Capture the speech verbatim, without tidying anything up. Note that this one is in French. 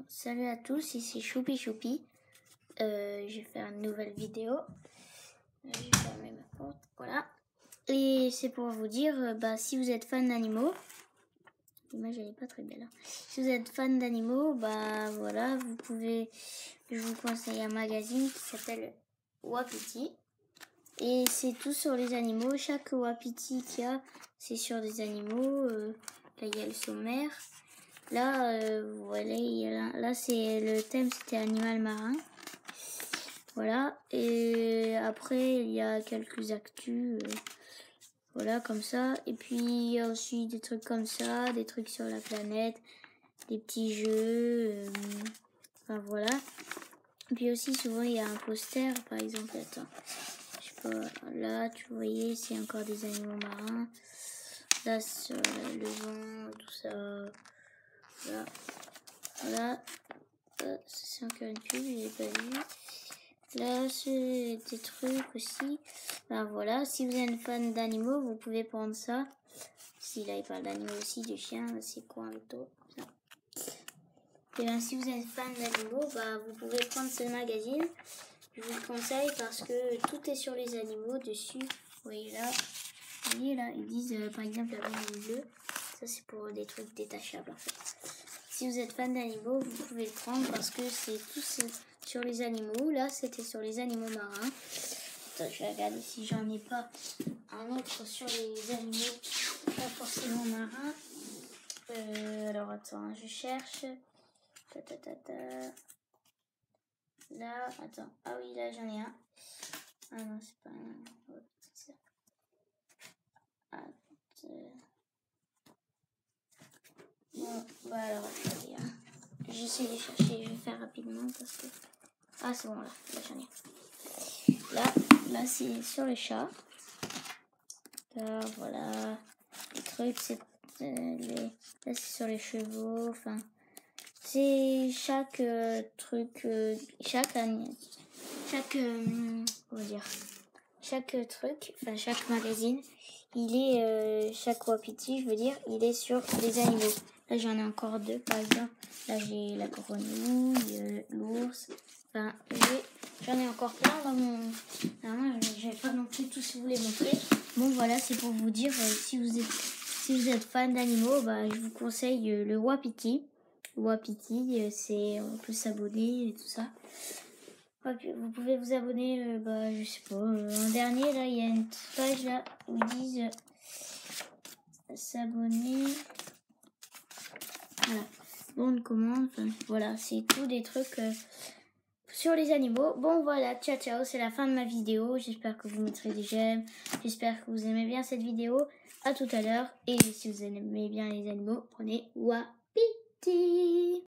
Salut à tous, ici Choupi Choupi. Euh, je vais faire une nouvelle vidéo. Je vais fermer ma porte, voilà. Et c'est pour vous dire, euh, bah, si vous êtes fan d'animaux, l'image elle est pas très belle. Hein. Si vous êtes fan d'animaux, bah voilà, vous pouvez, je vous conseille un magazine qui s'appelle Wapiti. Et c'est tout sur les animaux. Chaque Wapiti qu'il y a, c'est sur des animaux. Euh, là, il y a le sommaire. Là, euh, voilà, là, là c'est le thème, c'était animal marin. Voilà. Et après, il y a quelques actus. Euh, voilà, comme ça. Et puis, il y a aussi des trucs comme ça, des trucs sur la planète, des petits jeux. Euh, enfin, voilà. Et puis aussi, souvent, il y a un poster, par exemple. Attends. Je sais pas. Là, tu voyais, c'est encore des animaux marins. Là, sur le vent, tout ça. Voilà. Voilà. Euh, c'est encore une pub, j'ai pas vu. Là, c'est des trucs aussi. Ben voilà, si vous êtes fan d'animaux, vous pouvez prendre ça. Si là, il parle d'animaux aussi, de chiens, c'est quoi un véto? Et bien, si vous êtes fan d'animaux, bah, vous pouvez prendre ce magazine. Je vous le conseille parce que tout est sur les animaux dessus. Vous voyez là, vous voyez là, ils disent euh, par exemple la bande bleue. Ça, c'est pour des trucs détachables en fait. Si vous êtes fan d'animaux, vous pouvez le prendre parce que c'est tout sur les animaux. Là, c'était sur les animaux marins. Attends, je vais regarder si j'en ai pas un autre sur les animaux, pas forcément marins. Euh, alors, attends, je cherche. Ta, ta, ta, ta. Là, attends. Ah oui, là, j'en ai un. Ah non, c'est pas un. Oh, c'est ça. Attends. Bon, bah alors, attendez, hein. J'essaie de chercher, je vais faire rapidement parce que... Ah, c'est bon, là, là j'en ai. Là, là c'est sur le chat. Là, voilà. Les trucs, c'est... Euh, les... Là, c'est sur les chevaux, enfin... C'est chaque euh, truc, euh, chaque... Chaque... Euh, comment dire... Chaque truc, enfin chaque magazine, il est... Euh, chaque Wapiti, je veux dire, il est sur des animaux. Là, j'en ai encore deux, par exemple. Là, j'ai la grenouille, euh, l'ours. Enfin, j'en ai encore plein dans mon... Normalement, je vais pas non plus tous vous les montrer. Bon, voilà, c'est pour vous dire, euh, si vous êtes si vous êtes fan d'animaux, bah, je vous conseille euh, le Wapiti. Le Wapiti, euh, c'est... On peut s'abonner et tout ça. Vous pouvez vous abonner, euh, bah, je sais pas. Euh, en dernier, là, il y a une page là où ils disent euh, s'abonner... Voilà, bon de commande, enfin, voilà, c'est tout des trucs euh, sur les animaux. Bon voilà, ciao ciao, c'est la fin de ma vidéo. J'espère que vous mettrez des j'aime. J'espère que vous aimez bien cette vidéo. À tout à l'heure. Et si vous aimez bien les animaux, prenez Wapiti.